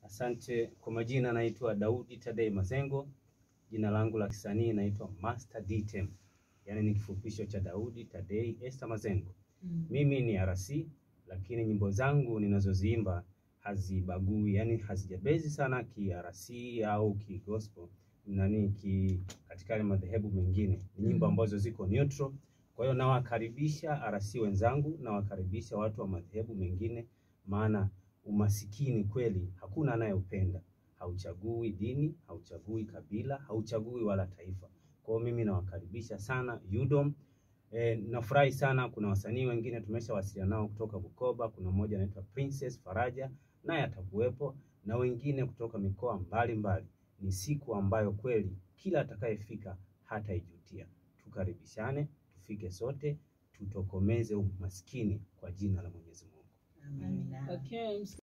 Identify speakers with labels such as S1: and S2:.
S1: Asante. Kwa majina naitwa Daudi Tadei Mazengo. Jina langu la kisanii naitwa Master Ditem. Yaani ni kifupisho cha Daudi Tadei Esther Mazengo. Mimi ni RC, lakini nyimbo zangu ninazoziimba hazibagui, yani hazijabezi sana ki RC au ki gospel, katika ile madhehebu mengine. Ni nyimbo ambazo ziko neutral. Kwa hiyo nawakaribisha RC wenzangu, nawakaribisha watu wa madhehebu mengine, maana umasikini kweli hakuna anayeupenda. Hauchagui dini, hauchagui kabila, hauchagui wala taifa. Kwa hiyo mimi nawakaribisha sana UDOM. Nafurahi sana, kuna wasanii wengine tumeshawasiliana nao kutoka Bukoba. Kuna mmoja anaitwa Princess Faraja, naye atakuwepo, na wengine kutoka mikoa mbalimbali. Ni siku ambayo kweli kila atakayefika hataijutia. Tukaribishane, tufike sote, tutokomeze umaskini kwa jina la Mwenyezi Mungu.
S2: Amen. Okay.